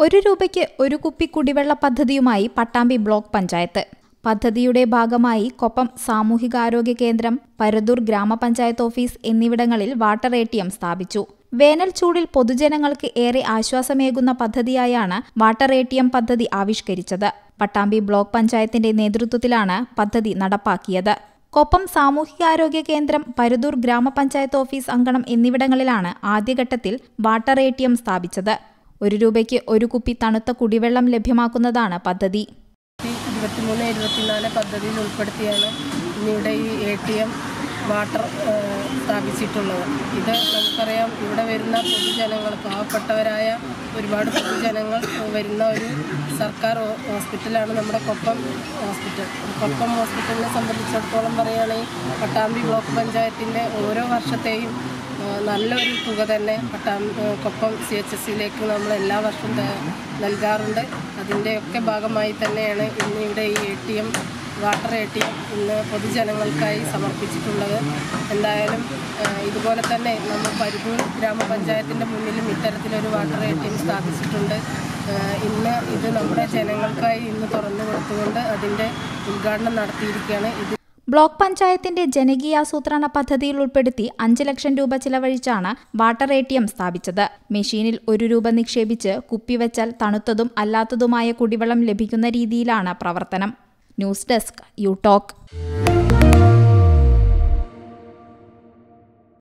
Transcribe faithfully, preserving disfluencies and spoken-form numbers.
ഒരു രൂപയ്ക്ക് ഒരു കുപ്പി കുടിവെള്ള പദ്ധതിയുമായി പട്ടാമ്പി ബ്ലോക്ക് പഞ്ചായത്ത്. പദ്ധതിയുടെ ഭാഗമായി കൊപ്പം സാമൂഹികാരോഗ്യ കേന്ദ്രം, പരതൂർ ഗ്രാമപഞ്ചായത്ത് ഓഫീസ് എന്നിവിടങ്ങളിൽ വാട്ടർ എ ടി എം സ്ഥാപിച്ചു. വേനൽ ചൂടിൽ പൊതുജനങ്ങൾക്ക് ഏറെ ആശ്വാസമേകുന്ന പദ്ധതിയായാണ് വാട്ടർ എ ടി എം പദ്ധതി ആവിഷ്കരിച്ചത്. പട്ടാമ്പി ബ്ലോക്ക് പഞ്ചായത്തിന്റെ നേതൃത്വത്തിലാണ് പദ്ധതി നടപ്പാക്കിയത്. കൊപ്പം സാമൂഹികാരോഗ്യ കേന്ദ്രം, പരതൂർ ഗ്രാമപഞ്ചായത്ത് ഓഫീസ് അങ്കണം എന്നിവിടങ്ങളിലാണ് ആദ്യഘട്ടത്തിൽ വാട്ടർ എ ടി എം സ്ഥാപിച്ചത്. ഒരു രൂപയ്ക്ക് ഒരു കുപ്പി തണുത്ത കുടിവെള്ളം ലഭ്യമാക്കുന്നതാണ് പദ്ധതി. ഇരുപത്തിമൂന്ന് ഇരുപത്തിനാല് പദ്ധതിയിൽ ഉൾപ്പെടുത്തിയാണ് ഇന്നിവിടെ ഈ എ ടി എം വാട്ടർ സ്ഥാപിച്ചിട്ടുള്ളത്. ഇത് നമുക്കറിയാം, ഇവിടെ വരുന്ന പൊതുജനങ്ങൾ, പാവപ്പെട്ടവരായ ഒരുപാട് പൊതുജനങ്ങൾ വരുന്ന ഒരു സർക്കാർ ഹോസ്പിറ്റലാണ് നമ്മുടെ കൊപ്പം ഹോസ്പിറ്റൽ. കൊപ്പം ഹോസ്പിറ്റലിനെ സംബന്ധിച്ചിടത്തോളം പറയുകയാണെങ്കിൽ പട്ടാമ്പി ബ്ലോക്ക് പഞ്ചായത്തിൻ്റെ ഓരോ വർഷത്തെയും നല്ലൊരു തുക തന്നെ Pattambi Koppam C H S സിയിലേക്ക് നമ്മൾ എല്ലാ വർഷവും നൽകാറുണ്ട്. അതിൻ്റെയൊക്കെ ഭാഗമായി തന്നെയാണ് ഇന്ന് ഇവിടെ ഈ A T M water A T M ഇന്ന് പൊതുജനങ്ങൾക്കായി സമർപ്പിച്ചിട്ടുള്ളത്. എന്തായാലും ഇതുപോലെ തന്നെ നമ്മൾ പരതൂർ ഗ്രാമപഞ്ചായത്തിൻ്റെ മുന്നിലും ഇത്തരത്തിലൊരു വാട്ടർ എ ടി എം സ്ഥാപിച്ചിട്ടുണ്ട്. ഇന്ന് ഇത് നമ്മുടെ ജനങ്ങൾക്കായി ഇന്ന് തുറന്നു കൊടുത്തുകൊണ്ട് അതിൻ്റെ ഉദ്ഘാടനം നടത്തിയിരിക്കുകയാണ്. ഇത് ബ്ലോക്ക് പഞ്ചായത്തിന്റെ ജനകീയാസൂത്രണ പദ്ധതിയിൽ ഉൾപ്പെടുത്തി അഞ്ച് ലക്ഷം രൂപ ചിലവഴിച്ചാണ് വാട്ടർ എ ടി എം സ്ഥാപിച്ചത്. മെഷീനിൽ ഒരു രൂപ നിക്ഷേപിച്ച് കുപ്പിവെച്ചാൽ തണുത്തതും അല്ലാത്തതുമായ കുടിവെള്ളം ലഭിക്കുന്ന രീതിയിലാണ് പ്രവർത്തനം. News desk U talk.